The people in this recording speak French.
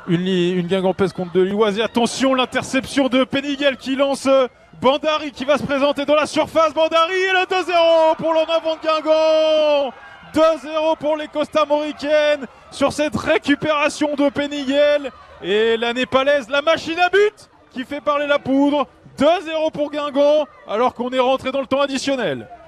Une Guingampès contre de Lilloise. Et attention, l'interception de Peniguel qui lance Bandari qui va se présenter dans la surface. Bandari et le 2-0 pour l'en avant de Guingamp. 2-0 pour les Costamoricaines sur cette récupération de Peniguel. Et la Népalaise, la machine à but qui fait parler la poudre. 2-0 pour Guingamp alors qu'on est rentré dans le temps additionnel.